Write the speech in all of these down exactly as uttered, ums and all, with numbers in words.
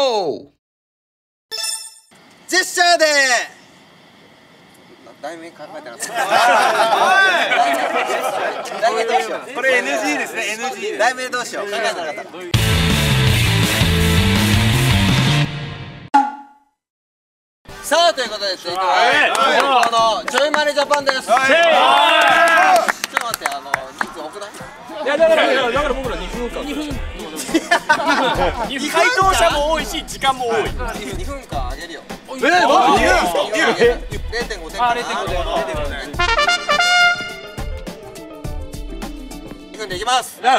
ゴー。 ジェスチャーで題名考えてなかった。題名どうしよう。 これ エヌジー ですね。エヌジー題名どうしよう。考えてなかった。さあということで続いてはこのちょいマネジャパンです。ちょっと待って、あの人数多くない？ いやだからだから僕らにふんかん。にふん。回答者も多いし時間も多い。 にふんかんあげるよ。 え、マジで？ ゼロてんごてん。 あ、ゼロてんごてん。 にふんでいきます。 はい。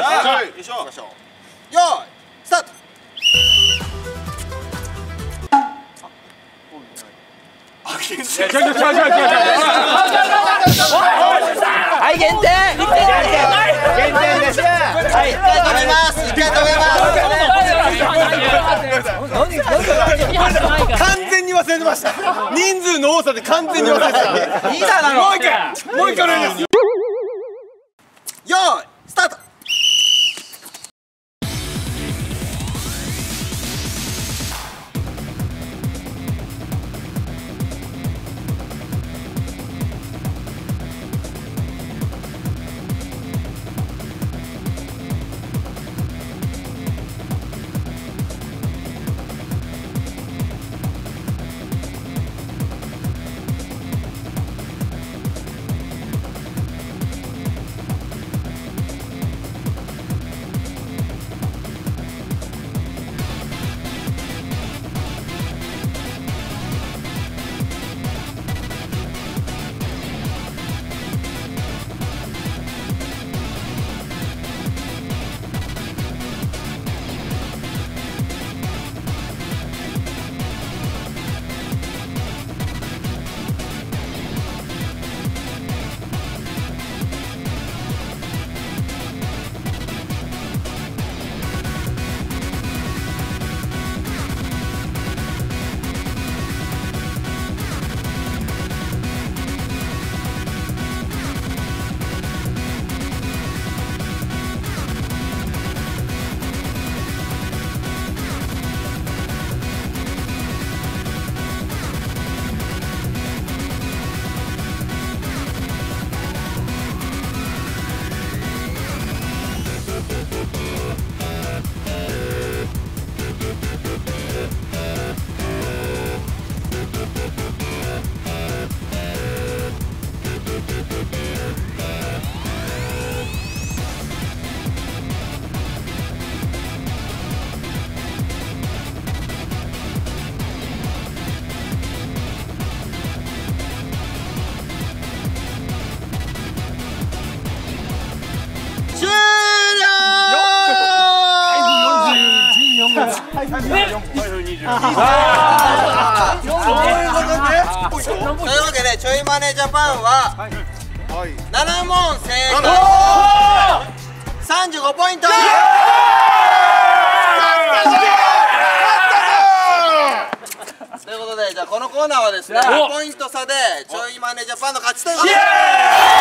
よいしょ。 よーい、スタート。 違う違う違う違う違う。はい限定。限定です。はい。 一回止めます。一回止めます。 完全に忘れてました。人数の多さで完全に忘れてた。 いいだろ。 もう一回、もう一回お願いします。 よーい、スタート。 はい、にじゅうよん。 というわけでちょいマネジャパンはななもん正解さんじゅうごポイント。ということで、じゃあこのコーナーはですね、ポイント差でちょいマネジャパンの勝ちということで。